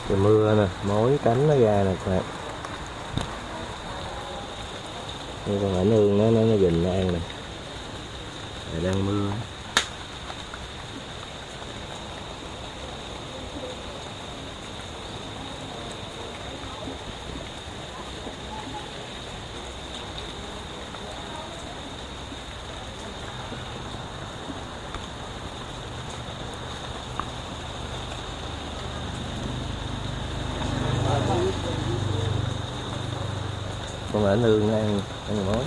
Trời mưa nè, mối cánh nó ra nè các bạn. Đây con ảnh ương nó gình nó ăn nè. Trời đang mưa. Con ảnh ương nó ăn mối.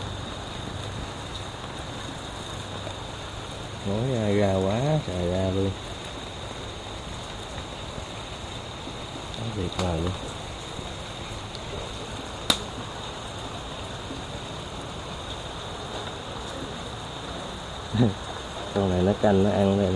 Mối ra quá trời ra luôn. Nó tuyệt vời luôn. Con này nó canh nó ăn đây nè.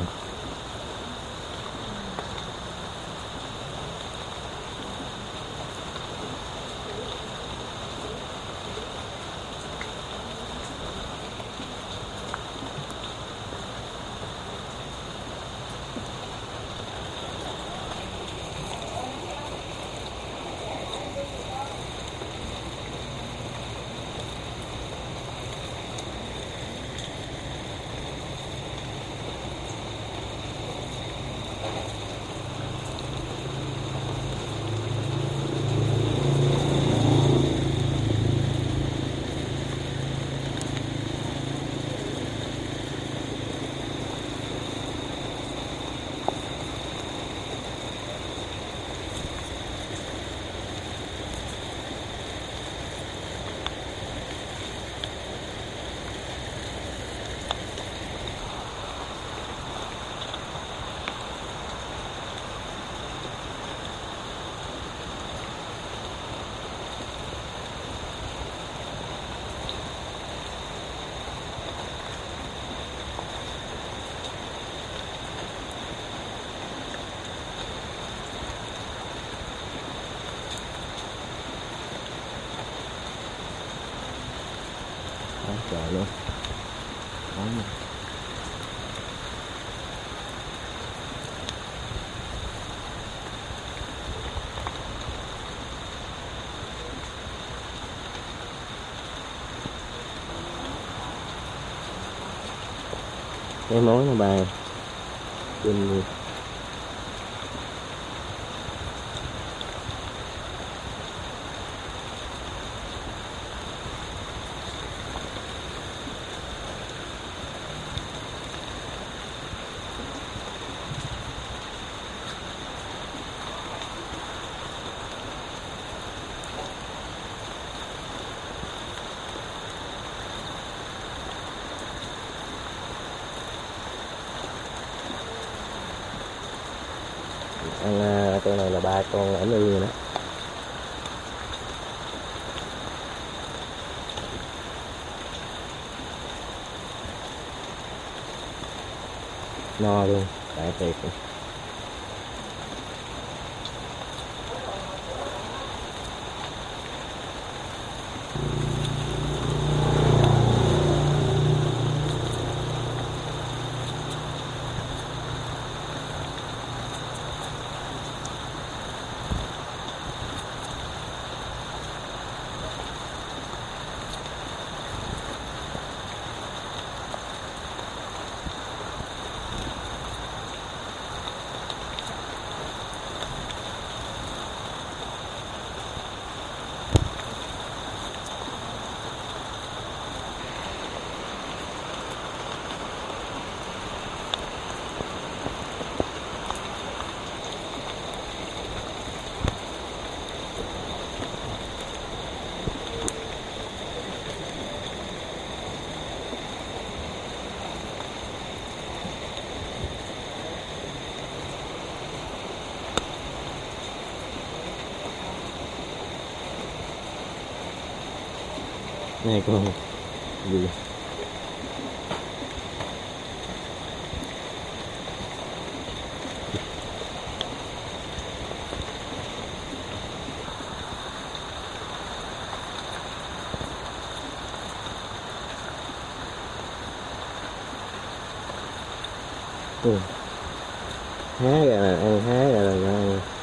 Trời luôn. Cái mối nó bay kinh. Ăn con này là 3 con ảnh ương rồi đó. No luôn, đại thiệt luôn. Này con gì há ra ăn há ra là